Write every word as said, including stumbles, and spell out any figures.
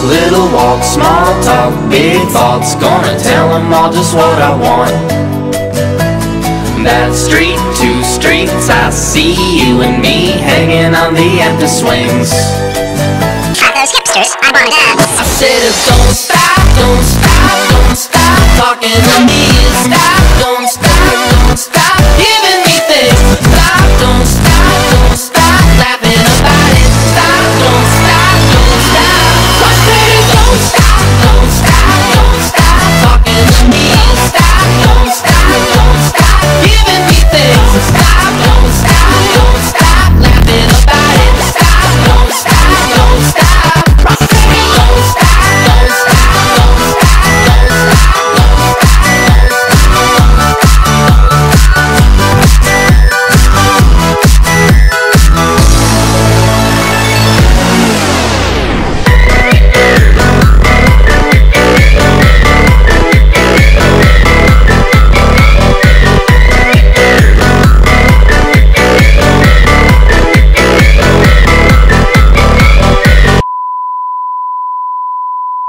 Little walk, small talk, big thoughts. Gonna tell them all just what I want. That street, two streets, I see you and me hanging on the empty swings. Are those hipsters? I wanna dance. I said, don't stop, don't stop, don't stop talking to me.